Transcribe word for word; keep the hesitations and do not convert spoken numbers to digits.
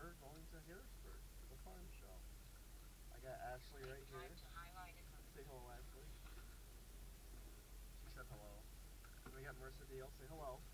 we're going to Harrisburg for the farm show. I got Ashley right here. Say hello, Ashley. She said hello. And we got Marissa Deal. Say hello.